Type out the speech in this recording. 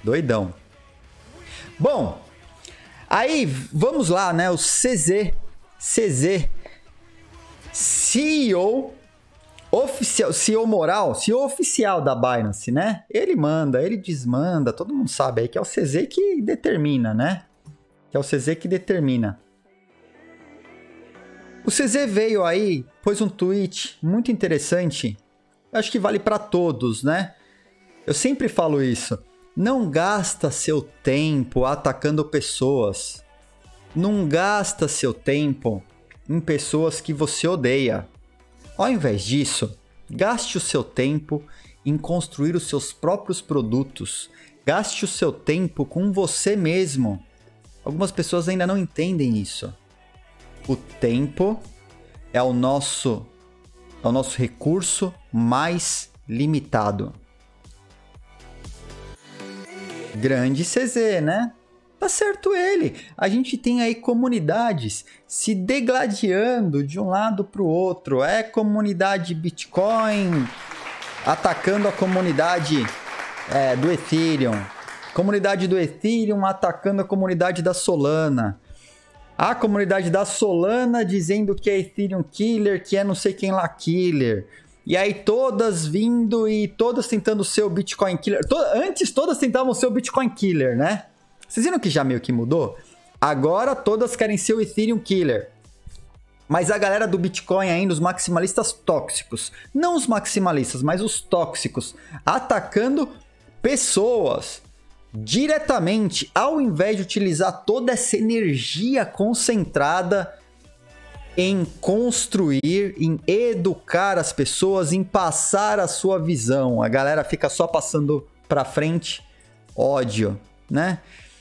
Doidão. Bom, aí vamos lá, né? O CZ, CEO oficial, CEO moral, CEO oficial da Binance, né? Ele manda, ele desmanda, todo mundo sabe aí que é o CZ que determina, né? Que é o CZ que determina. O CZ veio aí, pôs um tweet muito interessante. Acho que vale para todos, né? Eu sempre falo isso. Não gasta seu tempo atacando pessoas. Não gasta seu tempo em pessoas que você odeia. Ao invés disso, gaste o seu tempo em construir os seus próprios produtos. Gaste o seu tempo com você mesmo. Algumas pessoas ainda não entendem isso. O tempo é o nosso recurso mais limitado. Grande CZ, né? Tá certo ele. A gente tem aí comunidades se degladiando de um lado para o outro. É comunidade Bitcoin atacando a comunidade do Ethereum. Comunidade do Ethereum atacando a comunidade da Solana. A comunidade da Solana dizendo que é Ethereum Killer, que é não sei quem lá Killer. E aí todas vindo e todas tentando ser o Bitcoin Killer. Antes todas tentavam ser o Bitcoin Killer, né? Vocês viram que já meio que mudou? Agora todas querem ser o Ethereum Killer. Mas a galera do Bitcoin ainda, os maximalistas tóxicos. Não os maximalistas, mas os tóxicos. Atacando pessoas diretamente, ao invés de utilizar toda essa energia concentrada em construir, em educar as pessoas, em passar a sua visão. A galera fica só passando pra frente ódio, né?